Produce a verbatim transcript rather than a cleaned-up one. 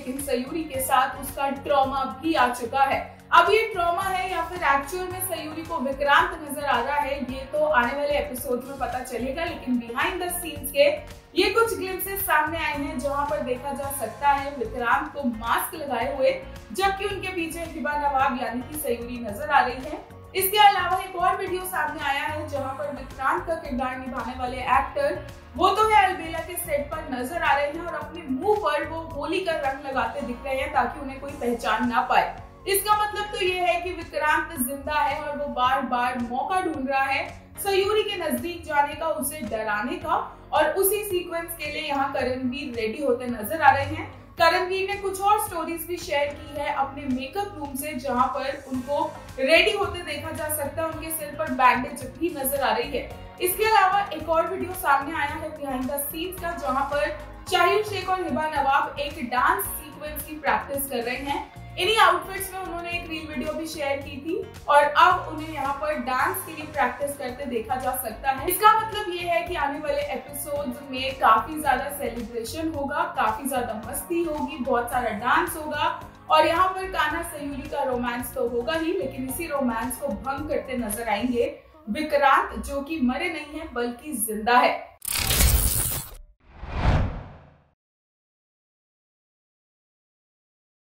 लेकिन सयूरी के साथ उसका ट्रॉमा भी आ चुका है। अब ये ट्रॉमा है या फिर एक्चुअल में सयूरी को विक्रांत नजर आ रहा है, ये तो आने वाले एपिसोड में पता चलेगा। लेकिन बिहाइंड द सीन्स के ये कुछ ग्लिम्सेस सामने आए हैं जहां पर देखा जा सकता है विक्रांत को मास्क लगाए हुए, जबकि उनके पीछे हिबा नवाब यानी कि सयूरी नजर आ रही है। इसके अलावा एक और वीडियो सामने आया है जहां पर विक्रांत का किरदार निभाने वाले एक्टर वो तो है अलबेला के सेट पर नजर आ रहे हैं और अपने मुंह पर वो होली का रंग लगाते दिख रहे हैं ताकि उन्हें कोई पहचान ना पाए। इसका मतलब तो ये है कि विक्रांत जिंदा है और वो बार बार मौका ढूंढ रहा है सयूरी के नजदीक जाने का, उसे डराने का। और उसी सीक्वेंस के लिए यहाँ करणवीर रेडी होते नजर आ रहे हैं। करणवीर ने कुछ और स्टोरीज भी शेयर की है अपने मेकअप रूम से, जहां पर उनको रेडी होते देखा जा सकता है। उनके सिर पर बैंडेज भी नजर आ रही है। इसके अलावा एक और वीडियो सामने आया है बिहाइंड द सीन्स का, जहां पर शाहिद शेख और हिबा नवाब एक डांस सीक्वेंस की प्रैक्टिस कर रहे हैं। इन्हीं आउटफिट्स में उन्होंने एक रील वीडियो भी शेयर की थी और अब उन्हें यहाँ पर डांस के लिए प्रैक्टिस करते देखा जा सकता है। इसका मतलब ये है कि आने वाले एपिसोड्स में काफी ज्यादा सेलिब्रेशन होगा, काफी ज्यादा मस्ती होगी, बहुत सारा डांस होगा और यहाँ पर कान्हा सयूरी का रोमांस तो होगा ही, लेकिन इसी रोमांस को भंग करते नजर आएंगे विक्रांत, जो कि मरे नहीं है बल्कि जिंदा है।